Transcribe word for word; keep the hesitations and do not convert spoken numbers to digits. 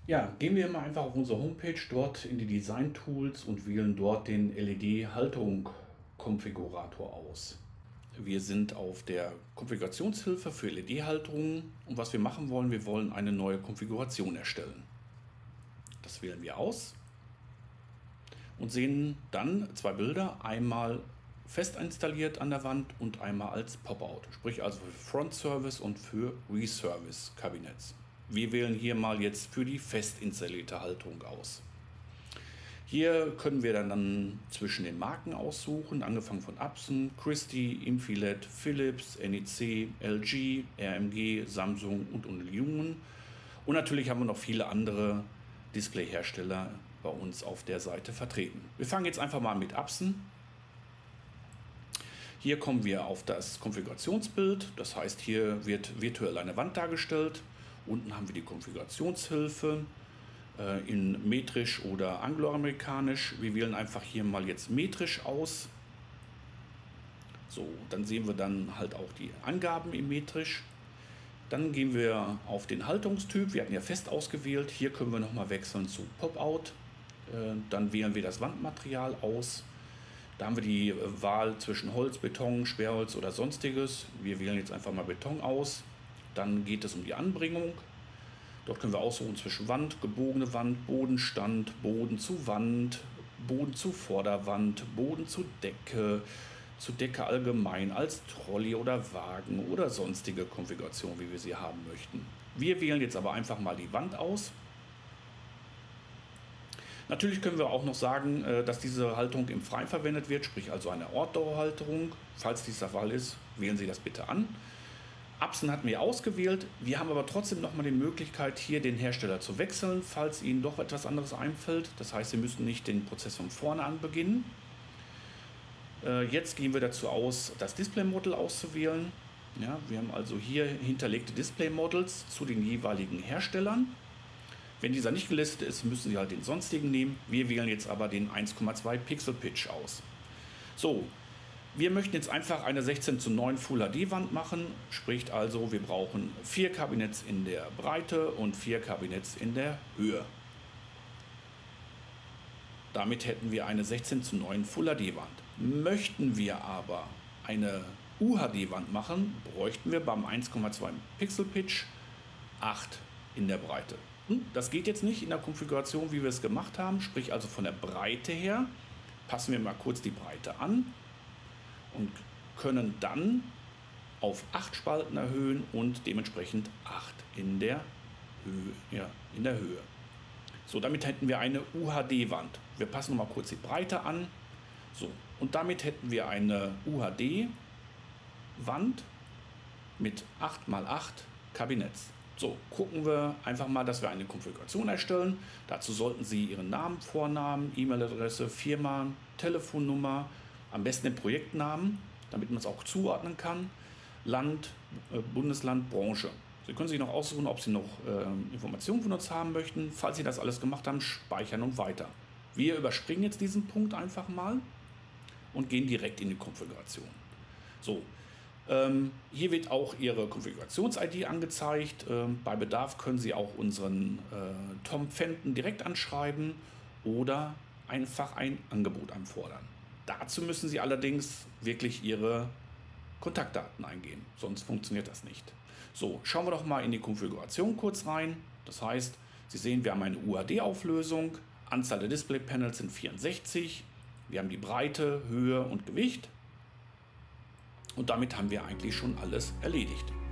Ja, gehen wir mal einfach auf unsere Homepage, dort in die Design Tools und wählen dort den L E D-Haltung Konfigurator aus. Wir sind auf der Konfigurationshilfe für L E D-Halterungen und was wir machen wollen, wir wollen eine neue Konfiguration erstellen. Das wählen wir aus und sehen dann zwei Bilder, einmal fest installiert an der Wand und einmal als Pop-out, sprich also für Front Service und für Reservice Kabinetts. Wir wählen hier mal jetzt für die fest installierte Halterung aus. Hier können wir dann zwischen den Marken aussuchen, angefangen von Epson, Christie, Infilet, Philips, N E C, L G, R M G, Samsung und Unilumen. Und natürlich haben wir noch viele andere Displayhersteller bei uns auf der Seite vertreten. Wir fangen jetzt einfach mal mit Epson. Hier kommen wir auf das Konfigurationsbild, das heißt, hier wird virtuell eine Wand dargestellt. Unten haben wir die Konfigurationshilfe äh, in metrisch oder angloamerikanisch. Wir wählen einfach hier mal jetzt metrisch aus. So, dann sehen wir dann halt auch die Angaben in metrisch. Dann gehen wir auf den Haltungstyp. Wir hatten ja fest ausgewählt. Hier können wir nochmal wechseln zu Pop-out. Äh, dann wählen wir das Wandmaterial aus. Da haben wir die Wahl zwischen Holz, Beton, Sperrholz oder sonstiges. Wir wählen jetzt einfach mal Beton aus. Dann geht es um die Anbringung. Dort können wir aussuchen zwischen Wand, gebogene Wand, Bodenstand, Boden zu Wand, Boden zu Vorderwand, Boden zu Decke, zu Decke allgemein als Trolley oder Wagen oder sonstige Konfiguration, wie wir sie haben möchten. Wir wählen jetzt aber einfach mal die Wand aus. Natürlich können wir auch noch sagen, dass diese Halterung im Freien verwendet wird, sprich also eine Outdoor-Halterung. Falls dies der Fall ist, wählen Sie das bitte an. Epson hatten wir ausgewählt, wir haben aber trotzdem noch mal die Möglichkeit, hier den Hersteller zu wechseln, falls Ihnen doch etwas anderes einfällt. Das heißt, Sie müssen nicht den Prozess von vorne an beginnen. Jetzt gehen wir dazu aus, das Display-Model auszuwählen. Ja, wir haben also hier hinterlegte Display-Models zu den jeweiligen Herstellern. Wenn dieser nicht gelistet ist, müssen Sie halt den sonstigen nehmen. Wir wählen jetzt aber den eins Komma zwei Pixel Pitch aus. So. Wir möchten jetzt einfach eine sechzehn zu neun Full H D Wand machen, sprich also, wir brauchen vier Kabinetts in der Breite und vier Kabinetts in der Höhe. Damit hätten wir eine sechzehn zu neun Full H D Wand. Möchten wir aber eine U H D Wand machen, bräuchten wir beim eins Komma zwei Pixel Pitch acht in der Breite. Das geht jetzt nicht in der Konfiguration, wie wir es gemacht haben, sprich also von der Breite her, passen wir mal kurz die Breite an. Und können dann auf acht Spalten erhöhen und dementsprechend acht in der Höhe. Ja, in der Höhe. So, damit hätten wir eine U H D Wand. Wir passen noch mal kurz die Breite an. So, und damit hätten wir eine U H D Wand mit acht mal acht Kabinetts. So, gucken wir einfach mal, dass wir eine Konfiguration erstellen. Dazu sollten Sie Ihren Namen, Vornamen, E-Mail-Adresse, Firma, Telefonnummer, am besten den Projektnamen, damit man es auch zuordnen kann, Land, äh, Bundesland, Branche. Sie können sich noch aussuchen, ob Sie noch äh, Informationen von uns haben möchten. Falls Sie das alles gemacht haben, speichern und weiter. Wir überspringen jetzt diesen Punkt einfach mal und gehen direkt in die Konfiguration. So, ähm, hier wird auch Ihre Konfigurations-I D angezeigt. Ähm, bei Bedarf können Sie auch unseren äh, Tom Fenton direkt anschreiben oder einfach ein Angebot anfordern. Dazu müssen Sie allerdings wirklich Ihre Kontaktdaten eingeben, sonst funktioniert das nicht. So, schauen wir doch mal in die Konfiguration kurz rein. Das heißt, Sie sehen, wir haben eine U H D-Auflösung, Anzahl der Display-Panels sind vierundsechzig, wir haben die Breite, Höhe und Gewicht und damit haben wir eigentlich schon alles erledigt.